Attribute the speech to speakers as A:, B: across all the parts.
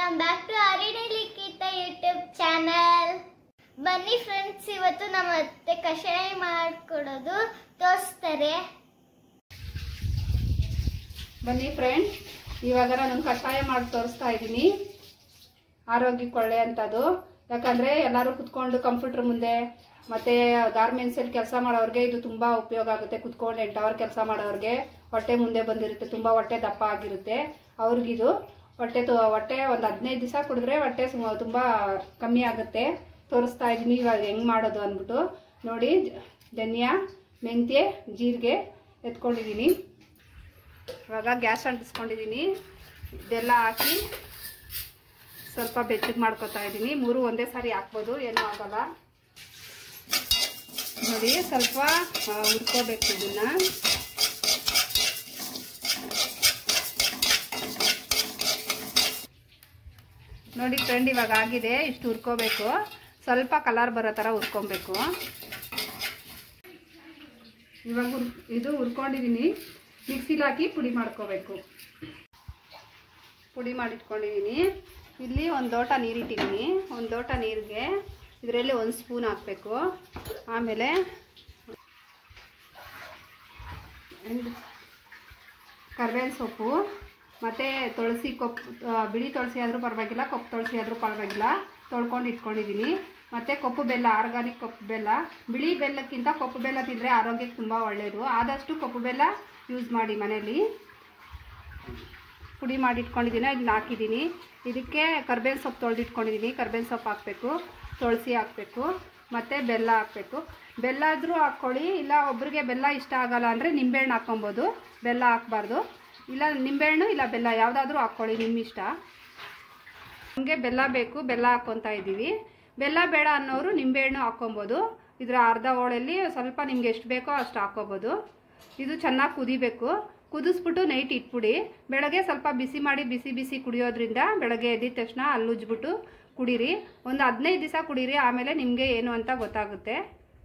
A: Welcome back to Aryan ಲಿಖಿತ YouTube channel. ಬನ್ನಿ friends, ಇವತ್ತು ನಮ್ಮ ಅತ್ತೆ ಕಷಾಯ ಮಾಡ್ಕೊಡೋದು ತೋರಿಸ್ತಾರೆ.
B: ಬನ್ನಿ ಫ್ರೆಂಡ್ಸ್, ಇವಾಗ ನಾನು ಕಷಾಯ ಮಾಡಿ ತೋರಿಸ್ತಾ ಇದ್ದೀನಿ. ಆರೋಗ್ಯಕ್ಕೆ ಒಳ್ಳೆ ಅಂತದ್ದು. ಯಾಕಂದ್ರೆ ಎಲ್ಲರೂ ಕುತ್ಕೊಂಡು ಕಂಪ್ಯೂಟರ್ ಮುಂದೆ ಮತ್ತೆ ಗಾರ್ಮೆಂಟ್ಸ್ ಅಲ್ಲಿ ಕೆಲಸ ಮಾಡೋರಿಗೆ ಇದು ತುಂಬಾ ಉಪಯೋಗ ಆಗುತ್ತೆ. ಕುತ್ಕೊಂಡು 8 ಅವರ್ ಕೆಲಸ ಮಾಡೋರಿಗೆ ಹೊಟ್ಟೆ ಮುಂದೆ ಬಂದಿರುತ್ತೆ, ತುಂಬಾ ಹೊಟ್ಟೆ ದಪ್ಪ ಆಗಿರುತ್ತೆ. ಅವ್ರಿಗಿದು ಹೊಟ್ಟೆ ಒಂದು 15 ದಿವಸ ಕುಡಿದ್ರೆ ಹೊಟ್ಟೆ ತುಂಬಾ ಕಮ್ಮಿ ಆಗುತ್ತೆ. ತೋರಿಸ್ತಾ ಇದ್ದೀನಿ ಇವಾಗ ಹೆಂಗ್ ಮಾಡೋದು ಅಂದ್ಬಿಟ್ಟು. ನೋಡಿ, ಧನಿಯಾ, ಮೆಂತ್ಯ, ಜೀರಿಗೆ ಎತ್ಕೊಂಡಿದ್ದೀನಿ. ಇವಾಗ ಗ್ಯಾಸ್ ಅಂಟಿಸ್ಕೊಂಡಿದ್ದೀನಿ. ಇದೆಲ್ಲ ಹಾಕಿ ಸ್ವಲ್ಪ ಬೆಚ್ಚಗೆ ಮಾಡ್ಕೊತಾ ಇದ್ದೀನಿ. 3 ಒಂದೇ ಸಾರಿ ಹಾಕ್ಬೋದು, ಏನೂ ಆಗಲ್ಲ. ನೋಡಿ, ಸ್ವಲ್ಪ ಹುರ್ಕೋಬೇಕು ಇದನ್ನ. ನೋಡಿ ಫ್ರೆಂಡ್, ಇವಾಗ ಆಗಿದೆ. ಇಷ್ಟು ಹುರ್ಕೋಬೇಕು, ಸ್ವಲ್ಪ ಕಲರ್ ಬರೋ ಥರ ಹುರ್ಕೊಬೇಕು. ಇವಾಗ ಇದು ಹುರ್ಕೊಂಡಿದ್ದೀನಿ. ಮಿಕ್ಸಿಲಿ ಹಾಕಿ ಪುಡಿ ಮಾಡ್ಕೋಬೇಕು. ಪುಡಿ ಮಾಡಿಟ್ಕೊಂಡಿದ್ದೀನಿ. ಇಲ್ಲಿ 1 ಲೋಟ ನೀರಿಟ್ಟಿದ್ದೀನಿ. 1 ಲೋಟ ನೀರಿಗೆ ಇದರಲ್ಲಿ 1 ಸ್ಪೂನ್ ಹಾಕಬೇಕು. ಆಮೇಲೆ ಕರಿಬೇವಿನ ಸೊಪ್ಪು ಮತ್ತು ತುಳಸಿ ಬಿಳಿ ತುಳಸಿ ಆದರೂ ಪರವಾಗಿಲ್ಲ, ಕಪ್ಪು ತುಳಸಿ ಆದರೂ ಪರವಾಗಿಲ್ಲ, ತೊಳ್ಕೊಂಡು ಇಟ್ಕೊಂಡಿದ್ದೀನಿ. ಮತ್ತು ಕಪ್ಪು ಬೆಲ್ಲ, ಆರ್ಗಾನಿಕ್ ಕಪ್ಪು ಬೆಲ್ಲ. ಬಿಳಿ ಬೆಲ್ಲಕ್ಕಿಂತ ಕಪ್ಪು ಬೆಲ್ಲ ತಿಂದರೆ ಆರೋಗ್ಯಕ್ಕೆ ತುಂಬ ಒಳ್ಳೆಯದು. ಆದಷ್ಟು ಕಪ್ಪು ಬೆಲ್ಲ ಯೂಸ್ ಮಾಡಿ ಮನೇಲಿ. ಪುಡಿ ಮಾಡಿ ಇಟ್ಕೊಂಡಿದ್ದೀನಿ, ಇದನ್ನ ಹಾಕಿದ್ದೀನಿ. ಇದಕ್ಕೆ ಕರಿಬೇವಿನ ಸೊಪ್ಪು ತೊಳೆದಿಟ್ಕೊಂಡಿದ್ದೀನಿ. ಕರಿಬೇವಿನ ಸೊಪ್ಪು ಹಾಕಬೇಕು, ತುಳಸಿ ಹಾಕಬೇಕು, ಮತ್ತು ಬೆಲ್ಲ ಹಾಕಬೇಕು. ಬೆಲ್ಲ ಆದರೂ ಹಾಕ್ಕೊಳ್ಳಿ, ಇಲ್ಲ ಒಬ್ಬರಿಗೆ ಬೆಲ್ಲ ಇಷ್ಟ ಆಗಲ್ಲ ಅಂದರೆ ನಿಂಬೆಹಣ್ಣು ಹಾಕ್ಕೊಬೋದು. ಬೆಲ್ಲ ಹಾಕ್ಬಾರ್ದು. ಇಲ್ಲ ನಿಂಬೆಹಣ್ಣು ಇಲ್ಲ ಬೆಲ್ಲ ಯಾವುದಾದ್ರೂ ಹಾಕ್ಕೊಳ್ಳಿ, ನಿಮ್ಮ ಇಷ್ಟ. ನಮಗೆ ಬೆಲ್ಲ ಬೇಕು, ಬೆಲ್ಲ ಹಾಕ್ಕೊತಾ ಇದ್ದೀವಿ. ಬೆಲ್ಲ ಬೇಡ ಅನ್ನೋರು ನಿಂಬೆಹಣ್ಣು ಹಾಕ್ಕೊಬೋದು. ಇದರ ಅರ್ಧ ಹೋಳಲ್ಲಿ ಸ್ವಲ್ಪ ನಿಮ್ಗೆ ಎಷ್ಟು ಬೇಕೋ ಅಷ್ಟು ಹಾಕ್ಕೊಬೋದು. ಇದು ಚೆನ್ನಾಗಿ ಕುದಿಬೇಕು. ಕುದಿಸ್ಬಿಟ್ಟು ನೈಟ್ ಇಟ್ಬಿಡಿ. ಬೆಳಗ್ಗೆ ಸ್ವಲ್ಪ ಬಿಸಿ ಮಾಡಿ ಬಿಸಿ ಕುಡಿಯೋದ್ರಿಂದ ಬೆಳಗ್ಗೆ ಎದ್ದಿದ ತಕ್ಷಣ ಹಲ್ಲುಜ್ಬಿಟ್ಟು ಕುಡೀರಿ. ಒಂದು 15 ದಿವಸ ಕುಡೀರಿ, ಆಮೇಲೆ ನಿಮಗೆ ಏನು ಅಂತ ಗೊತ್ತಾಗುತ್ತೆ.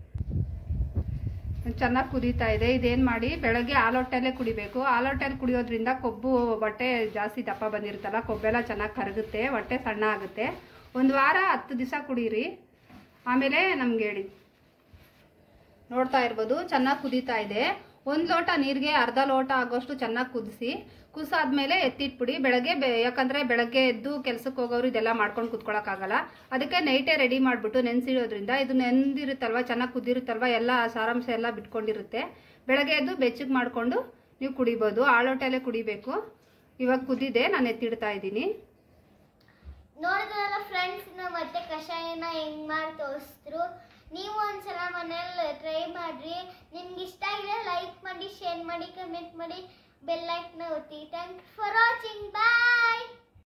B: ಚೆನ್ನಾಗಿ ಕುದೀತಾ ಇದೆ. ಇದೇನು ಮಾಡಿ ಬೆಳಗ್ಗೆ ಹಾಲೊಟ್ಟೆಲ್ಲೇ ಕುಡಿಬೇಕು. ಹಾಲೊಟ್ಟೆಲ್ಲಿ ಕುಡಿಯೋದ್ರಿಂದ ಕೊಬ್ಬು, ಹೊಟ್ಟೆ ಜಾಸ್ತಿ ದಪ್ಪ ಬಂದಿರುತ್ತಲ್ಲ, ಕೊಬ್ಬೆಲ್ಲ ಚೆನ್ನಾಗಿ ಕರಗುತ್ತೆ, ಹೊಟ್ಟೆ ಸಣ್ಣ ಆಗುತ್ತೆ. 1 ವಾರ 10 ದಿವಸ ಕುಡೀರಿ, ಆಮೇಲೆ ನಮ್ಗೆ ಹೇಳಿ. ನೋಡ್ತಾ ಇರ್ಬೋದು, ಚೆನ್ನಾಗಿ ಕುದೀತಾ ಇದೆ. 1 ಲೋಟ ನೀರಿಗೆ ಅರ್ಧ ಲೋಟ ಆಗೋಷ್ಟು ಚೆನ್ನಾಗಿ ಕುದಿಸಾದ್ಮೇಲೆ ಎತ್ತಿಟ್ಬಿಡಿ. ಬೆಳಗ್ಗೆ ಯಾಕಂದರೆ ಬೆಳಗ್ಗೆ ಎದ್ದು ಕೆಲಸಕ್ಕೆ ಹೋಗೋರು ಇದೆಲ್ಲ ಮಾಡ್ಕೊಂಡು ಕುತ್ಕೊಳ್ಳೋಕ್ಕಾಗಲ್ಲ. ಅದಕ್ಕೆ ನೈಟೇ ರೆಡಿ ಮಾಡಿಬಿಟ್ಟು ನೆನೆಸಿಡೋದ್ರಿಂದ ಇದು ನೆಂದಿರುತ್ತಲ್ವ, ಚೆನ್ನಾಗಿ ಕುದಿರುತ್ತಲ್ವ, ಎಲ್ಲ ಸಾರಾಂಶ ಎಲ್ಲ ಬಿಟ್ಕೊಂಡಿರುತ್ತೆ. ಬೆಳಗ್ಗೆ ಎದ್ದು ಬೆಚ್ಚಗೆ ಮಾಡಿಕೊಂಡು ನೀವು ಕುಡಿಬೋದು. ಆಳೋಟೆಲ್ಲೇ ಕುಡಿಬೇಕು. ಇವಾಗ ಕುದಿದೆ, ನಾನು ಎತ್ತಿಡ್ತಾ ಇದ್ದೀನಿ.
A: ನೋಡಿದ್ರಲ್ಲ ಫ್ರೆಂಡ್ಸ್, ನಮ್ಮ ಅತ್ತೆ ಕಷಾಯನ ಹೆಂಗ್ ಮಾಡಿ ತೋರಿಸಿದ್ರು. ನೀವು ಒಂದ್ಸಲ ಮನೇಲಿ ಟ್ರೈ ಮಾಡ್ರಿ. ನಿಮ್ಗೆ ಇಷ್ಟ ಆಗಿದ್ರೆ ಲೈಕ್ ಮಾಡಿ, ಶೇರ್ ಮಾಡಿ, ಕಮೆಂಟ್ ಮಾಡಿ, ಬೆಲ್ ಐಕಾನ್ ಒತ್ತಿ. Thank you for watching. Bye.